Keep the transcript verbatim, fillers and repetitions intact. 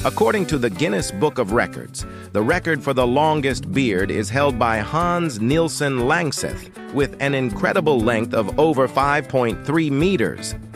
According to the Guinness Book of Records, the record for the longest beard is held by Hans Nilsson Langseth with an incredible length of over five point three meters.